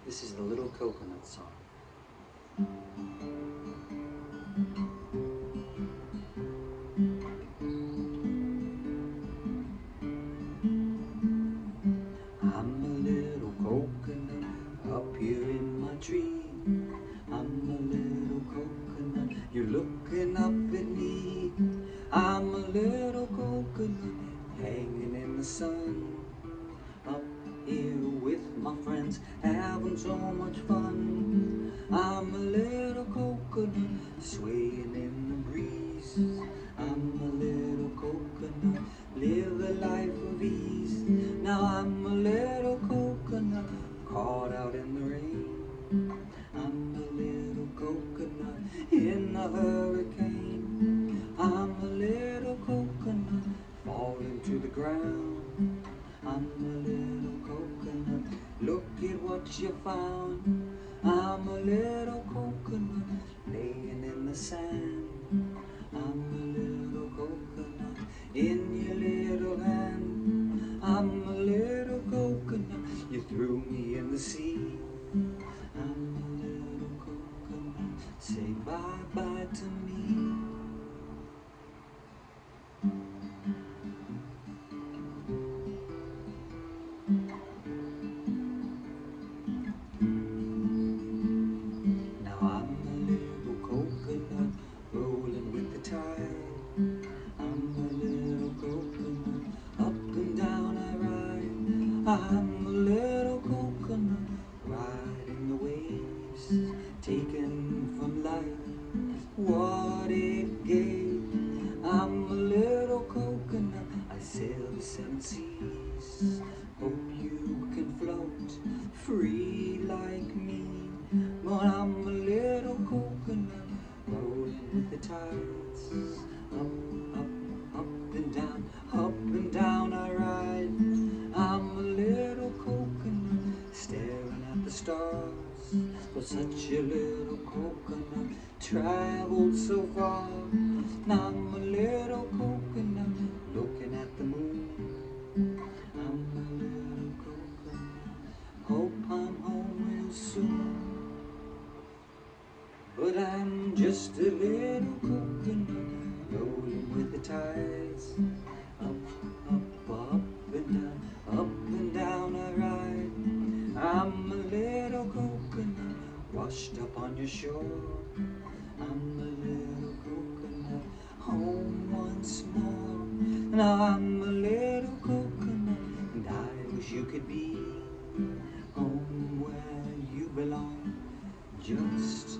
This is the Little Coconut Song. I'm a little coconut up here in my tree. I'm a little coconut, you're looking up at me. I'm a little coconut hanging in the sun, up here with my friends, having so much fun. I'm a little coconut swaying in the breeze. I'm a little coconut, live a life of ease. Now I'm a little coconut caught out in the rain. I'm a little coconut in a hurricane. I'm a little coconut falling to the ground. I'm a little coconut, look at what you found. I'm a little coconut laying in the sand. I'm a little coconut in your little hand. I'm a little coconut, you threw me in the sea. I'm a little coconut, say bye-bye to me. Now I'm a little coconut rolling with the tide. I'm a little coconut, up and down I ride. I'm a little coconut riding the waves, taken from life what it gave. I'm a little coconut, I sail the seven seas. Hope you can float free like me. But I'm a little coconut rolling with the tides. Up and down I ride. I'm a little coconut staring at the stars. For such a little coconut traveled so far. Now I'm a little coconut looking at the moon. I'm a little coconut, hope I'm home real soon. But I'm just a little coconut rolling with the tides. Up and down I ride. I'm a little coconut washed up on your shore. I'm a little coconut home once more. Now I'm a little coconut and I wish you could be home where you belong, just